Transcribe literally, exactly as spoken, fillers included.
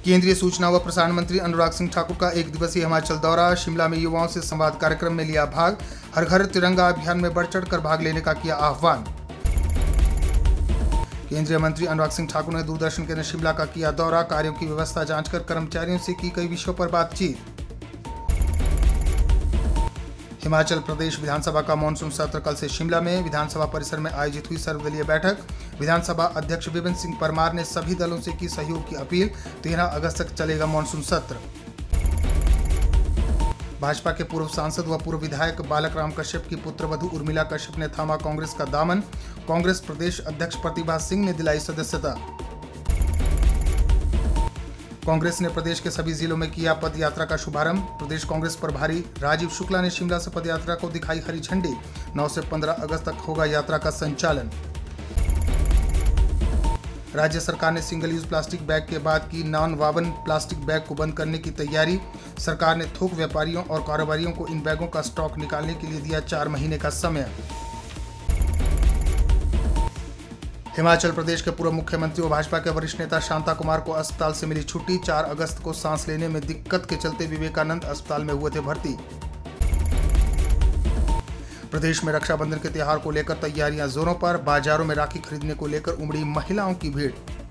केंद्रीय सूचना व प्रसारण मंत्री अनुराग सिंह ठाकुर का एक दिवसीय हिमाचल दौरा। शिमला में युवाओं से संवाद कार्यक्रम में लिया भाग। हर घर तिरंगा अभियान में बढ़ चढ़ कर भाग लेने का किया आह्वान। केंद्रीय मंत्री अनुराग सिंह ठाकुर ने दूरदर्शन केंद्र शिमला का किया दौरा। कार्यों की व्यवस्था जांचकर कर्मचारियों से की कई विषयों पर बातचीत। हिमाचल प्रदेश विधानसभा का मॉनसून सत्र कल से शिमला में विधानसभा परिसर में आयोजित हुई सर्वदलीय बैठक। विधानसभा अध्यक्ष विपिन सिंह परमार ने सभी दलों से की सहयोग की अपील। तेरह अगस्त तक चलेगा मॉनसून सत्र। भाजपा के पूर्व सांसद व पूर्व विधायक बालक राम कश्यप की पुत्रवधू उर्मिला कश्यप ने थामा कांग्रेस का दामन। कांग्रेस प्रदेश अध्यक्ष प्रतिभा सिंह ने दिलाई सदस्यता। कांग्रेस ने प्रदेश के सभी जिलों में किया पद यात्रा का शुभारंभ। प्रदेश कांग्रेस प्रभारी राजीव शुक्ला ने शिमला से पद यात्रा को दिखाई हरी झंडी। नौ से पंद्रह अगस्त तक होगा यात्रा का संचालन। राज्य सरकार ने सिंगल यूज प्लास्टिक बैग के बाद की नॉन वावन प्लास्टिक बैग को बंद करने की तैयारी। सरकार ने थोक व्यापारियों और कारोबारियों को इन बैगों का स्टॉक निकालने के लिए दिया चार महीने का समय। हिमाचल प्रदेश के पूर्व मुख्यमंत्री व भाजपा के वरिष्ठ नेता शांता कुमार को अस्पताल से मिली छुट्टी। चार अगस्त को सांस लेने में दिक्कत के चलते विवेकानंद अस्पताल में हुए थे भर्ती। प्रदेश में रक्षाबंधन के त्योहार को लेकर तैयारियां जोरों पर। बाजारों में राखी खरीदने को लेकर उमड़ी महिलाओं की भीड़।